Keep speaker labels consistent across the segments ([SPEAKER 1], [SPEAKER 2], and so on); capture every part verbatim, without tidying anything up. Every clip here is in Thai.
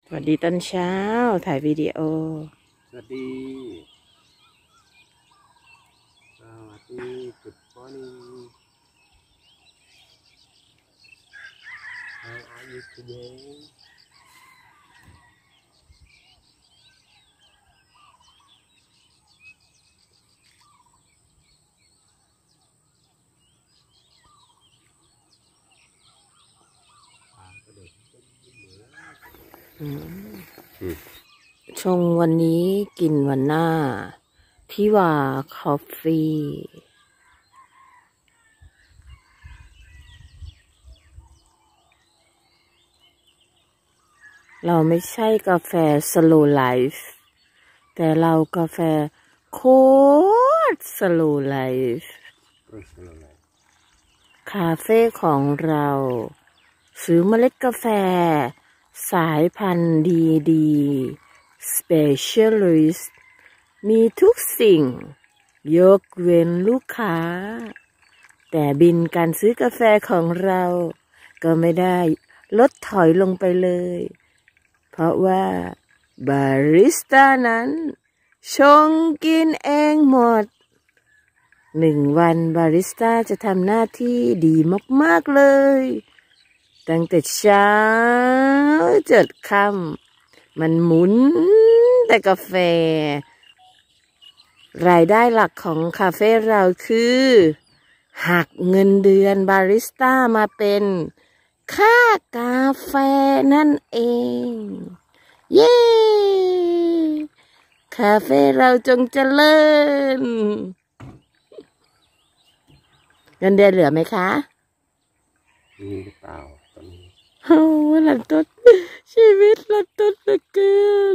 [SPEAKER 1] สวัสดีตอนเช้าถ่ายวิดีโอ
[SPEAKER 2] สวัสดีสวัสดี Good morning How are you today
[SPEAKER 1] ชงวันนี้กินวันหน้าที่ว่าคอฟฟี่เราไม่ใช่กาแฟ slow life แต่เรากาแฟโคตร slow life คาเฟ่ของเราซื้อเมล็ดกาแฟสายพันธุ์ดีดี Specialist มีทุกสิ่งยกเว้นลูกค้าแต่บินการซื้อกาแฟของเราก็ไม่ได้ลดถอยลงไปเลยเพราะว่าบาริสต้านั้นชงกินเองหมดหนึ่งวันบาริสต้าจะทำหน้าที่ดีมากๆเลยตั้งแต่เช้าจนค่ำมันหมุนแต่กาแฟรายได้หลักของคาเฟ่เราคือหักเงินเดือนบาริสต้ามาเป็นค่ากาแฟนั่นเองเย้คาเฟ่เราจงเจริญเงินเดือนเหลือไหมคะ
[SPEAKER 2] มีหรือเปล่าตอนนี้
[SPEAKER 1] โอ้หลังต้นชีวิตหลังต้นเหลือเกิน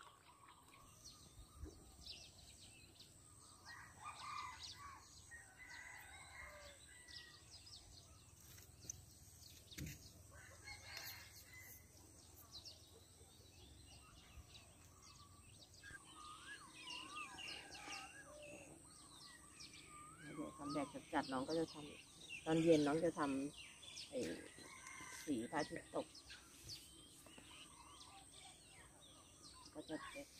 [SPEAKER 1] ทำแดดจัดๆน้องก็จะทำตอนเย็นน้องจะทำไอ้สีพระอาทิตย์ตกก็จะเก็บ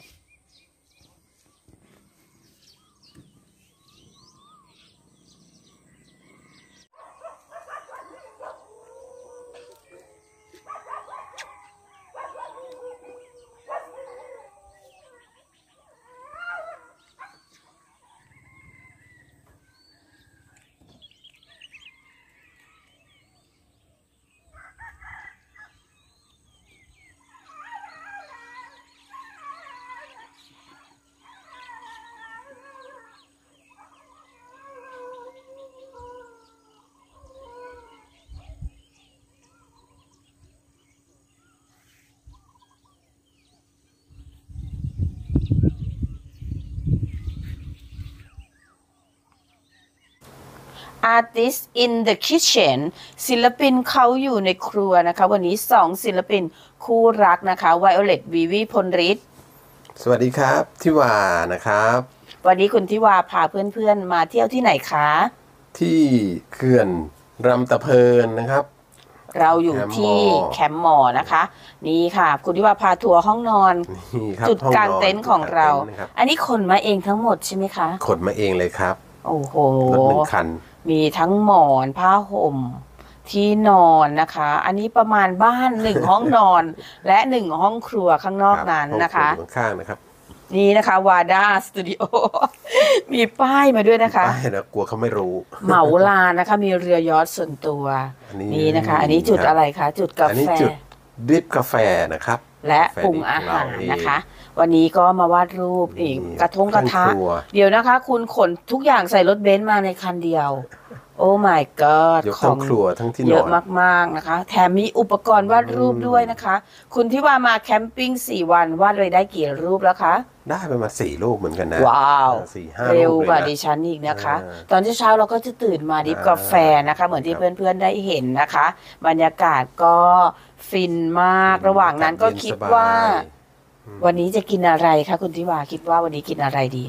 [SPEAKER 1] Artist in the kitchen ศิลปินเขาอยู่ในครัวนะคะวันนี้สองศิลปินคู่รักนะคะไวโอเลตวีวีพลฤทธิ์
[SPEAKER 2] สวัสดีครับทิวานะครับ
[SPEAKER 1] วันนี้คุณทิวาพาเพื่อนๆมาเที่ยวที่ไหนคะ
[SPEAKER 2] ที่เขื่อนรำตะเพินนะครับ
[SPEAKER 1] เราอยู่ที่แคมป์มอนะคะนี่ค่ะคุณทิวาพาทัวร์ห้องนอนจุดกางเต็นท์ของเราอันนี้ขนมาเองทั้งหมดใช่ไหมคะ
[SPEAKER 2] ขนมาเองเลยครับ
[SPEAKER 1] โอ้โห
[SPEAKER 2] รถหนึ่งคัน
[SPEAKER 1] มีทั้งหมอนผ้าห่มที่นอนนะคะอันนี้ประมาณบ้านหนึ่งห้องนอนและหนึ่งห้องครัวข้างนอกนั้นนะคะ
[SPEAKER 2] ข้างๆนะครับ
[SPEAKER 1] นี่นะคะวาด้าสตูดิโอมีป้ายมาด้วยนะคะ
[SPEAKER 2] ป้ายนะกลัวเขาไม่รู้
[SPEAKER 1] เหมาลานนะคะมีเรือยอชต์ส่วนตัวนี่นะคะอันนี้จุดอะไรคะจุดกาแฟ
[SPEAKER 2] จุดดริปกาแฟนะครับ
[SPEAKER 1] และปรุงอาหารนะคะวันนี้ก็มาวาดรูปอีกกระทงกระทะเดี๋ยวนะคะคุณขนทุกอย่างใส่รถเบนซ์มาในคันเดียวโอ้ my god
[SPEAKER 2] ของครัวทั้งที่นอน
[SPEAKER 1] เยอะมากๆนะคะแถมมีอุปกรณ์วาดรูปด้วยนะคะคุณที่ว่ามาแคมปิ้งสี่วันวาดเลยได้กี่รูปแล้วคะ
[SPEAKER 2] ได้ประมาณสี่รูปเหมือนกันนะ
[SPEAKER 1] ว้าวเร็วกว่าดิฉันอีกนะคะตอนเช้าเราก็จะตื่นมาดิบกาแฟนะคะเหมือนที่เพื่อนๆได้เห็นนะคะบรรยากาศก็ฟินมากระหว่างนั้นก็คิดว่าวันนี้จะกินอะไรคะคุณทิวาคิดว่าวันนี้กินอะไรดี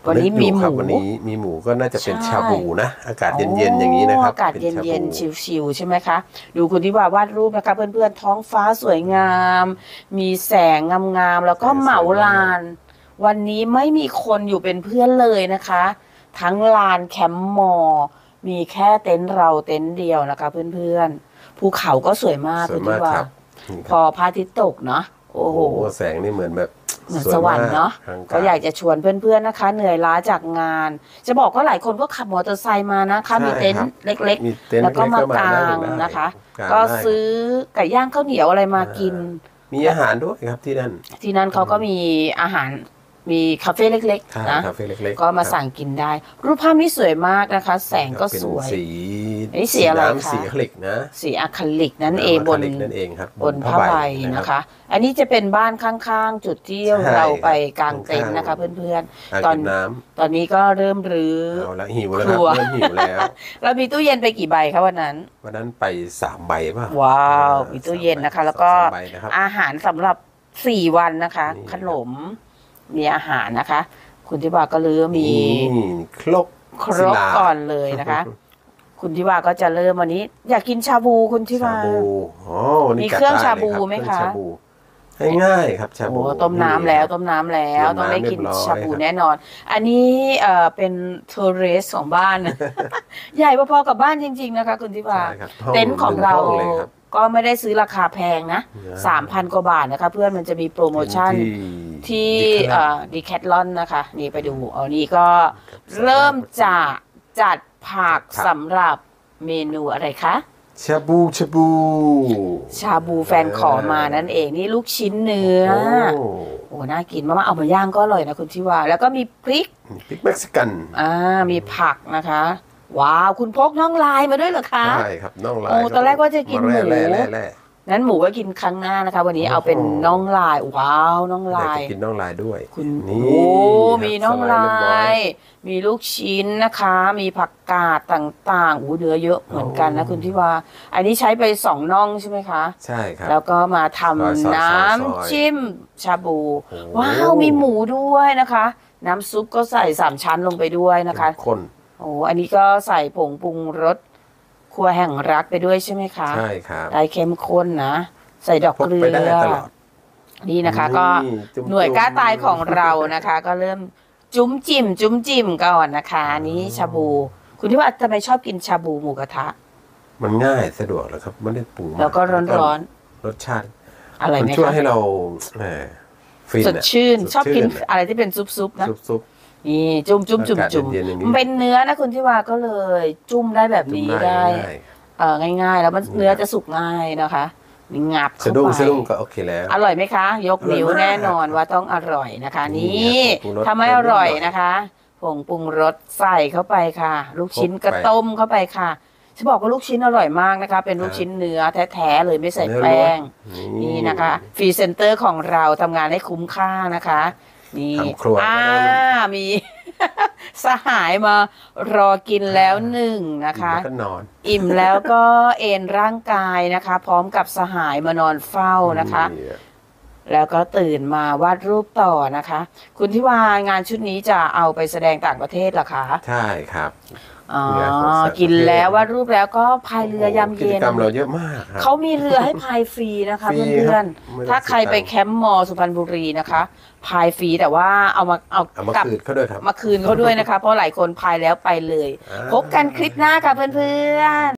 [SPEAKER 1] วันนี้มีหมู
[SPEAKER 2] วันนี้มีหมูก็น่าจะเป็นชาบูนะอากาศเย็นๆอย่างนี้นะครับ
[SPEAKER 1] อากาศเย็นๆชิวๆใช่ไหมคะดูคุณที่ว่าวาดรูปนะคะเพื่อนๆท้องฟ้าสวยงามมีแสงงามๆแล้วก็เหมาลานวันนี้ไม่มีคนอยู่เป็นเพื่อนเลยนะคะทั้งลานแคมป์มอมีแค่เต็นท์เราเต็นท์เดียวนะคะเพื่อนๆภูเขาก็สวยมากคุณที่ว่าพอพระอาทิตย์ตกเนาะโอ้โห
[SPEAKER 2] แสงนี่เหมือนแบบ
[SPEAKER 1] เหมือนสวรรค์เนาะก็อยากจะชวนเพื่อนๆนะคะเหนื่อยล้าจากงานจะบอกว่าหลายคนก็ขับมอเตอร์ไซค์มานะคะมีเต็นท์เล็กๆแล้วก็มากางนะคะก็ซื้อไก่ย่างข้าวเหนียวอะไรมากิน
[SPEAKER 2] มีอาหารด้วยครับที่นั่น
[SPEAKER 1] ที่นั่นเขาก็มีอาหารมีคาเฟ่เล็กๆนะก็มาสั่งกินได้รูปภาพนี้สวยมากนะคะแสงก็สวย
[SPEAKER 2] สี
[SPEAKER 1] นี่สีอะไรคะ
[SPEAKER 2] สีอะคริลิกนะ
[SPEAKER 1] สีอะคริลิกนั่นเองบนบนผ้าใบนะคะอันนี้จะเป็นบ้านข้างๆจุดที่เราไปกางเต็นท์นะคะเพื่อนๆตอนตอนนี้ก็เริ่มรื้อ
[SPEAKER 2] เอาละหิวแล้วครับเริ่มหิวแล้ว
[SPEAKER 1] เรามีตู้เย็นไปกี่ใบคะวันนั้น
[SPEAKER 2] วันนั้นไปสามใบป่ะ
[SPEAKER 1] ว้าวมีตู้เย็นนะคะแล้วก็อาหารสำหรับสี่วันนะคะขนมมีอาหารนะคะคุณทิวาก็เริ่มมี
[SPEAKER 2] ครก
[SPEAKER 1] ครกก่อนเลยนะคะคุณทิวาก็จะเริ่มวันนี้อยากกินชาบูคุณทิวามีเครื่องชาบูไหมคะ
[SPEAKER 2] ง่ายครับชาบู
[SPEAKER 1] ต้มน้ำแล้วต้มน้ำแล้วต้องได้กินชาบูแน่นอนอันนี้เอ่อเป็นทัวริสต์ของบ้านใหญ่พอๆกับบ้านจริงๆนะคะคุณทิวาเต็นท์ของเราก็ไม่ได้ซื้อราคาแพงนะ สามพัน กว่าบาทนะคะเพื่อนมันจะมีโปรโมชั่นที่ดีแคทลอนนะคะนี่ไปดูเอานี่ก็เริ่มจะจัดผักสำหรับเมนูอะไรคะ
[SPEAKER 2] ชาบูชาบู
[SPEAKER 1] ชาบูแฟนขอมานั่นเองนี่ลูกชิ้นเนื้อโอ้น่ากินมากๆเอามาย่างก็อร่อยนะคุณทิวาแล้วก็มีพริก
[SPEAKER 2] พริกเม็กซิกัน
[SPEAKER 1] อ่ามีผักนะคะว้าวคุณพกน่องลายมาด้วยเหรอคะ
[SPEAKER 2] ใช่ครับน่องลาย
[SPEAKER 1] โอ้ตอนแรกว่าจะกินหมูนั้นหมูก็กินครั้งหน้านะคะวันนี้เอาเป็นน่องลายว้าวน่องลาย
[SPEAKER 2] กินน่องลายด้วย
[SPEAKER 1] คุณโอ้มีน่องลายมีลูกชิ้นนะคะมีผักกาดต่างๆอู้เนื้อเยอะเหมือนกันนะคุณที่ว่าอันนี้ใช้ไปสองน่องใช่ไหมคะ
[SPEAKER 2] ใช่ครับ
[SPEAKER 1] แล้วก็มาทำน้ำจิ้มชาบูว้าวมีหมูด้วยนะคะน้ำซุปก็ใส่สามชั้นลงไปด้วยนะคะ
[SPEAKER 2] คน
[SPEAKER 1] โอ้อันนี้ก็ใส่ผงปรุงรสครัวแห่งรักไปด้วยใช่ไหมคะ
[SPEAKER 2] ใช่ครับ
[SPEAKER 1] ได้เข้มข้นนะใส่ดอกเกลือนี่นะคะก็หน่วยกล้าตายของเรานะคะ ก็เริ่มจุ้มจิ้มจุ้มจิ้มก่อนนะคะนี้ชาบูคุณที่ว่าทำไมชอบกินชาบูหมูกระทะ
[SPEAKER 2] มันง่ายสะดวกแล้วครับไม่ได้ปรุง
[SPEAKER 1] แล้วก็ร้อน
[SPEAKER 2] ๆรสชาติ
[SPEAKER 1] อะไรไหม
[SPEAKER 2] ช่วยให้เรา
[SPEAKER 1] สดชื่นชอบกินอะไรที่เป็นซุปๆนะซุปนี่จุ่มจุ่มจุ่มจุ่มเป็นเนื้อนะคุณที่ว่าก็เลยจุ่มได้แบบนี้ได้เออง่ายๆแล้วมันเนื้อจะสุกง่ายนะคะงับเข้าไป
[SPEAKER 2] สะดุ้งก็โอเคแล้ว
[SPEAKER 1] อร่อยไหมคะยกนิ้วแน่นอนว่าต้องอร่อยนะคะนี่ทำให้อร่อยนะคะผงปรุงรสใส่เข้าไปค่ะลูกชิ้นกระต้มเข้าไปค่ะจะบอกว่าลูกชิ้นอร่อยมากนะคะเป็นลูกชิ้นเนื้อแท้ๆเลยไม่ใส่แป้งนี่นะคะฟรีเซนเตอร์ของเราทำงานให้คุ้มค่านะคะนี่อ่ามีสหายมารอกินแล้วหนึ่งนะคะอิ่มแล้วก็เอนร่างกายนะคะพร้อมกับสหายมานอนเฝ้านะคะแล้วก็ตื่นมาวาดรูปต่อนะคะคุณที่ว่างานชุดนี้จะเอาไปแสดงต่างประเทศเหรอคะ
[SPEAKER 2] ใช่ครับ
[SPEAKER 1] อ๋อกินแล้ววาดรูปแล้วก็พายเรือยามเย็น
[SPEAKER 2] กิจกรรมเราเยอะมาก
[SPEAKER 1] เขามีเรือให้พายฟรีนะคะเพื่อนๆถ้าใครไปแคมป์มอสุพรรณบุรีนะคะพายฟรีแต่ว่าเอามาเอา
[SPEAKER 2] กลับเขาด้วยครับ
[SPEAKER 1] มาคืนเขาด้วยนะคะเพราะหลายคนพายแล้วไปเลยพบกันคลิปหน้าค่ะเพื่อนๆ